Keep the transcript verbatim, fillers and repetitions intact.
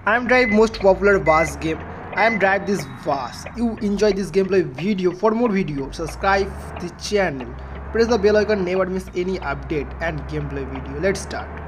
I am drive most popular Vars game. I am drive this Vars. You enjoy this gameplay video. For more videos, subscribe the channel. Press the bell icon, never miss any update and gameplay video. Let's start.